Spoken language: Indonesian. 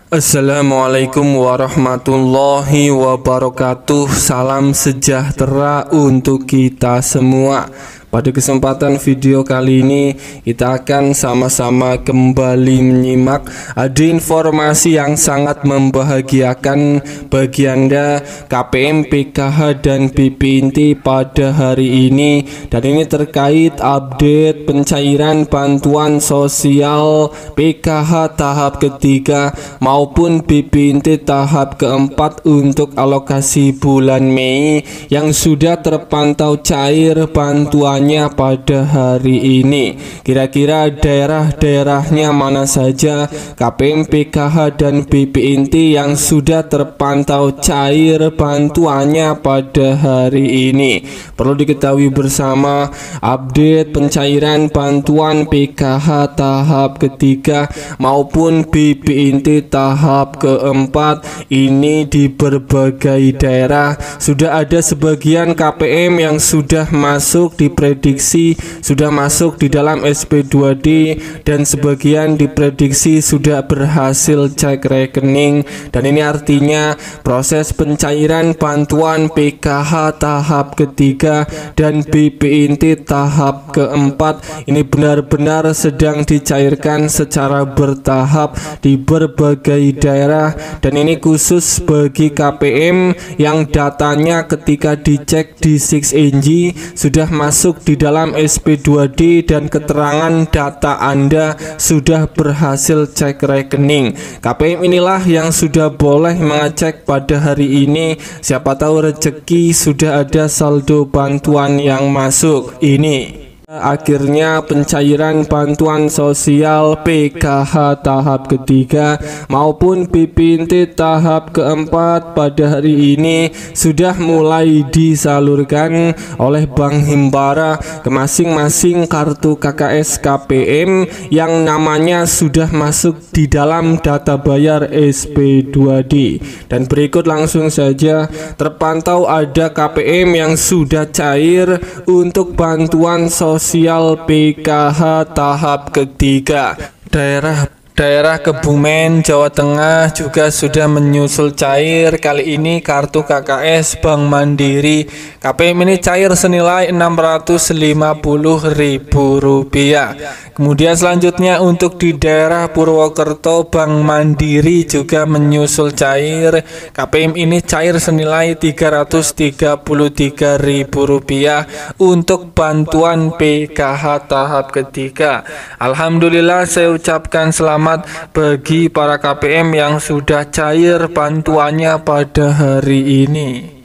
Assalamualaikum warahmatullahi wabarakatuh. Salam sejahtera untuk kita semua. Pada kesempatan video kali ini kita akan sama-sama kembali menyimak ada informasi yang sangat membahagiakan bagi Anda KPM, PKH dan BP Inti pada hari ini, dan ini terkait update pencairan bantuan sosial PKH tahap ketiga maupun BP Inti tahap keempat untuk alokasi bulan Mei yang sudah terpantau cair bantuannya pada hari ini. Kira-kira daerah-daerahnya mana saja KPM, PKH dan BP Inti yang sudah terpantau cair bantuannya pada hari ini? Perlu diketahui bersama, update pencairan bantuan PKH tahap ketiga maupun BP Inti tahap keempat ini di berbagai daerah sudah ada sebagian KPM yang sudah masuk diprediksi sudah masuk di dalam SP2D, dan sebagian diprediksi sudah berhasil cek rekening, dan ini artinya proses pencairan bantuan PKH tahap ketiga dan BP Inti tahap keempat ini benar-benar sedang dicairkan secara bertahap di berbagai daerah, dan ini khusus bagi KPM yang datanya ketika dicek di 6NG sudah masuk di dalam SP2D dan keterangan data Anda sudah berhasil cek rekening. KPM inilah yang sudah boleh mengecek pada hari ini, siapa tahu rezeki sudah ada saldo bantuan yang masuk ini. Akhirnya pencairan bantuan sosial PKH tahap ketiga maupun BP Inti tahap keempat pada hari ini sudah mulai disalurkan oleh Bank Himbara ke masing-masing kartu KKS KPM yang namanya sudah masuk di dalam data bayar SP2D. Dan berikut langsung saja terpantau ada KPM yang sudah cair untuk bantuan sosial PKH tahap ketiga. Daerah Kebumen, Jawa Tengah juga sudah menyusul cair. Kali ini kartu KKS Bank Mandiri KPM ini cair senilai Rp650.000. Kemudian selanjutnya untuk di daerah Purwokerto, Bank Mandiri juga menyusul cair. KPM ini cair senilai Rp333.000 untuk bantuan PKH tahap ketiga. Alhamdulillah, saya ucapkan selamat bagi para KPM yang sudah cair bantuannya pada hari ini.